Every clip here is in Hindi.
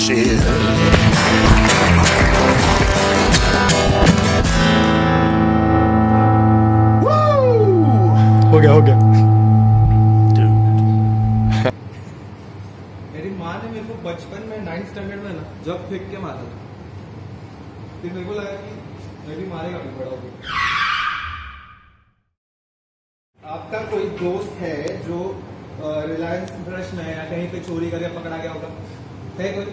shit. हो गया मेरी माँ ने मेरे को बचपन में 9th स्टैंडर्ड में ना जब फेंक के मारा था, फिर मेरे को लगा कि मैं भी मारेगा भी बड़ा होगा। आपका कोई दोस्त है जो रिलायंस फ्रेश में या कहीं पे चोरी करके पकड़ा गया होगा? है कोई?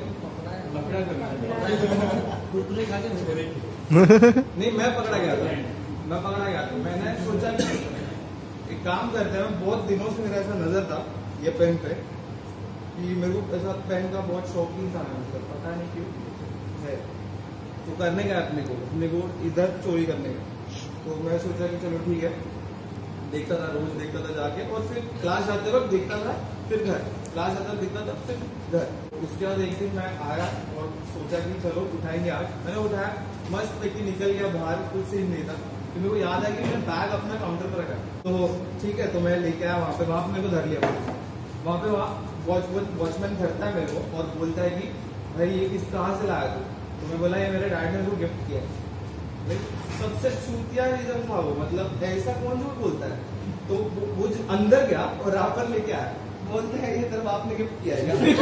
कुरकुरे खा के नहीं, मैं पकड़ा गया था। मैंने सोचा कि एक काम करते हैं, बहुत दिनों से मेरा ऐसा नजर था ये पेन पे कि मेरे को ऐसा पेन का बहुत शौकीन था, मतलब पता नहीं क्यों है। तो करने का अपने को इधर चोरी करने का। तो मैं सोचा कि चलो ठीक है, देखता था, रोज देखता था जाके, और फिर क्लास जाते वक्त देखता था, फिर घर, क्लास जाता देखता था, फिर घर। उसके बाद एक दिन मैं आया और सोचा कि चलो उठाएंगे आज। मैंने उठाया, मस्त लेके निकल गया बाहर, कुछ सीन नहीं था। तो मेरे को याद है कि मैंने बैग अपना काउंटर पर रखा, तो ठीक है, तो मैं लेके आया वहाँ पे मेरे को धर लिया। वहाँ पे वॉचमैन धरता है मेरे को और बोलता है कि भाई ये कहाँ से लाया तू? तो मैं बोला ये मेरे डैड ने मेरे को गिफ्ट किया है। सबसे चूतिया रीजन था वो, मतलब ऐसा कौन झूठ बोलता है? तो वो अंदर गया और रापर लेके आया, बोलते हैं ये तेरा बाप ने गिफ्ट किया है।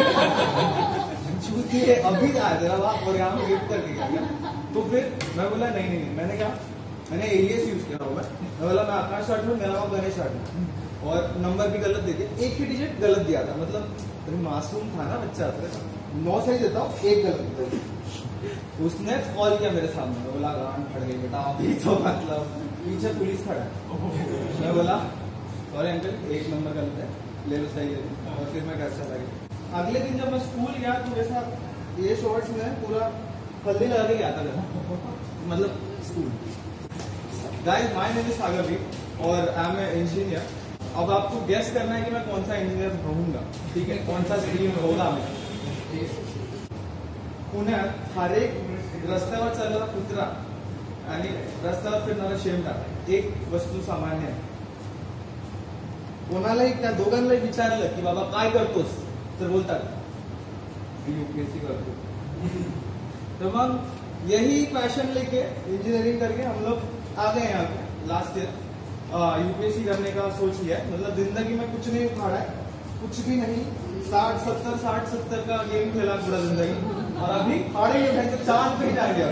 चूती है, अभी आया तेरा बाप और यहाँ पे गिफ्ट करके गया। तो फिर मैं बोला नहीं, मैंने कहा, मैंने एलियस यूज किया हुआ। मैं बोला मैं आकाश शॉट में, मेरा नाम गणेश शॉट में, और नंबर भी गलत दे दिया, एक ही डिजिट गलत दिया था। मतलब मासूम था ना बच्चा, 9 सही देता हूँ, एक गलत। उसने कॉल किया मेरे सामने, मैं बोला गांड फट गई बेटा, अभी तो मतलब पीछे पुलिस खड़ा है। मैं बोला सॉरी अंकल, एक नंबर गलत है, ले लो सही है। और फिर मैं घर चला गया। अगले दिन जब मैं स्कूल गया तो वैसा ये शॉर्ट्स में पूरा हल्दी लगा के गया था, मतलब school. Guys, my name is Sagar Veer और आई एम ए इंजीनियर। अब आपको गेस करना है कि मैं कौन सा इंजीनियर रहूंगा, ठीक है? कौन सा स्ट्रीम होगा मैं, ठीक है? पुण्यात हर एक रस्त्यावर चाललेला कुत्रा आणि रस्त्यावर फिरणारा शेमटा एक वस्तू सामान्य आहे. कोणालाही त्या दोघांनाही विचारलं की बाबा काय करतोस, तर बोलतात यूपीएससी करतो. तो मग यही पैशन लेके इंजीनियरिंग करके हम लोग आ गए यहाँ पे लास्ट ईयर. यूपीएससी करने का सोच लिया है. मतलब जिंदगी में कुछ नहीं उखाड़ा है, कुछ भी नहीं. 60-70 का गेम खेला पूरा जिंदगी, और अभी हारे चांद पे जा गया.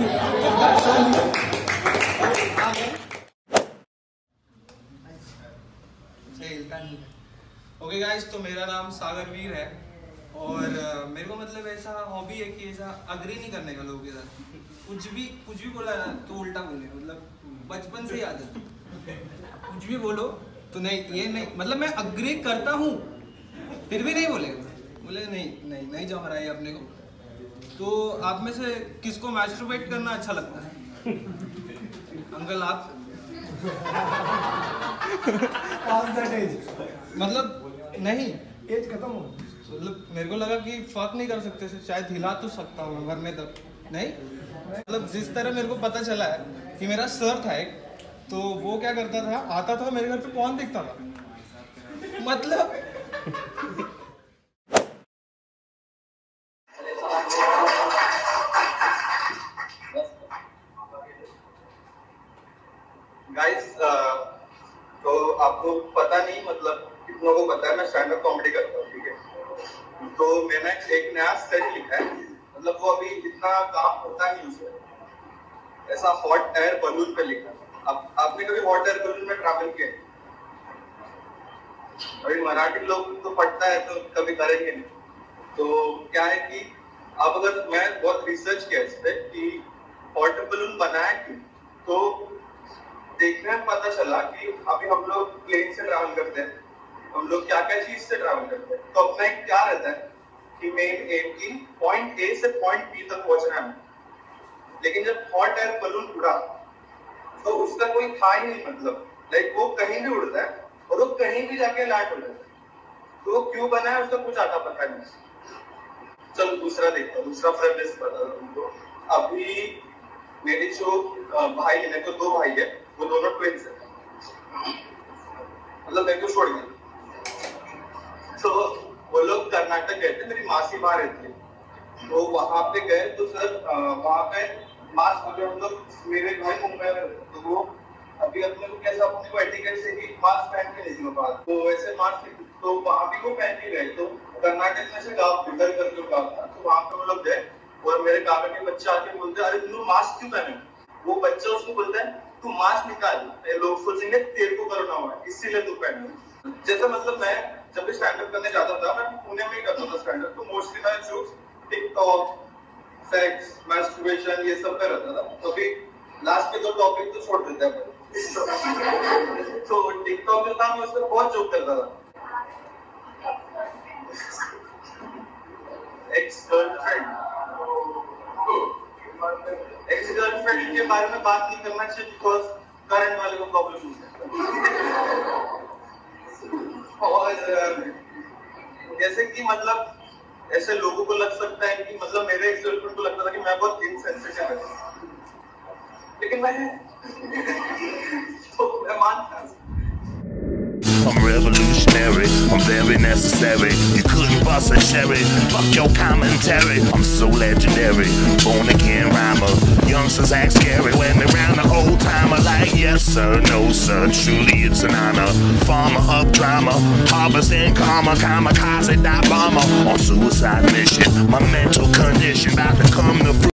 ओके गाइस, तो मेरा नाम सागर वीर है और मेरे को मतलब ऐसा हॉबी है कि ऐसा अग्री नहीं करने का लोगों के साथ. कुछ भी बोला ना तो उल्टा बोले, मतलब बचपन से ही आदत. कुछ भी बोलो तो नहीं, ये नहीं, मतलब मैं अग्री करता हूँ फिर भी नहीं बोले नहीं जम रहा है अपने को. तो आप में से किसको मैस्टरबेट करना अच्छा लगता है? अंकल आप? मतलब नहीं, एज खत्म हो. मतलब मेरे को लगा कि फर्क नहीं कर सकते, शायद हिला तो सकता हूँ मरने तक. नहीं, मतलब जिस तरह मेरे को पता चला है कि मेरा सर था एक, तो वो क्या करता था, आता था मेरे घर पे कौन दिखता था, मतलब गाइस, तो आपको पता नहीं, मतलब कितनों को पता है मैं स्टैंड अप कॉमेडी करता हूँ, ठीक है? तो मैंने एक नया सेट लिखा है, मतलब वो अभी इतना काम होता नहीं उसे, ऐसा हॉट एयर बलून पे लिखा. अब आपने कभी हॉट एयर बलून में ट्रैवल किया? अभी मराठी लोग तो पढ़ता है तो कभी करेंगे नहीं. तो क्या है कि अब अगर मैं बहुत रिसर्च किया इस पे कि हॉट एयर बलून बनाया क्यों, तो देखने में पता चला कि अभी हम लोग प्लेन से ट्रैवल करते हैं, हम लोग क्या क्या चीज से ट्रैवल करते हैं. तो अपना एक क्या रहता है कि मेन एम की पॉइंट ए से पॉइंट बी तक पहुंचना है. लेकिन जब हॉट एयर बलून उड़ा तो उसका कोई था ही नहीं, मतलब लाइक वो कहीं भी उड़ता है और वो कहीं भी जाके लैंड हो जाता है. तो वो क्यों बना है उसका कुछ आता पता नहीं. चलो दूसरा देखते हैं, दूसरा प्रेमिस बता दूं तुमको. अभी मेरे जो भाई है, मेरे को 2 भाई है, वो दोनों ट्विंस है, मतलब मेरे को छोड़ गए. तो वो लोग कर्नाटक गए थे, मेरी मासी बाहर रहती है. तो वहाँ पे गए तो सर वहाँ पे मास्क जो मतलब मेरे भाई मुंबई में रहते, तो वो अभी अपने को कैसा अपने को एटिकेट से कि मास्क पहन के नहीं बात, तो वैसे मास्क तो वहाँ भी वो पहन के गए। तो कर्नाटक में से गाँव इधर करके गाँव था, तो वहाँ पे वो लोग गए और मेरे काका के बच्चे आके बोलते अरे तुम मास्क क्यों पहने? वो बच्चा उसको बोलता है तू मास्क निकाल, लोग सोचेंगे तेरे को कोरोना हुआ है इसीलिए तू पहने। जैसे मतलब मैं जब भी स्टैंड अप करने जाता था, मैं पुणे में ही करता था स्टैंड अप, तो मोस्टली मैं जोक्स टिकटॉक, सेक्स, मैस्टरबेशन ये सब पे रहता था। तो अभी लास्ट के 2 टॉपिक तो छोड़ देते हैं। तो टिकटॉक जो था मैं उस पर बहुत जोक करता था। एक्स गर्लफ्रेंड के बारे में बात नहीं करना चाहिए बिकॉज करंट वाले को प्रॉब्लम होता है। और जैसे कि मतलब ऐसे लोगों को लग सकता है कि मतलब मेरे एक्स गर्लफ्रेंड को लगता था कि मैं बहुत इनसेंसिटिव है, लेकिन मैं तो मैं मानता। I'm revolutionary, I'm very necessary. You couldn't bust a cherry, fuck your commentary. I'm so legendary, born again rhymer. Youngsters act scary when they round the old timer. Like yes sir, no sir, truly it's an honor. Farmer up drama, harvesting karma, kamikaze die bomber on suicide mission. My mental condition about to come to fruition.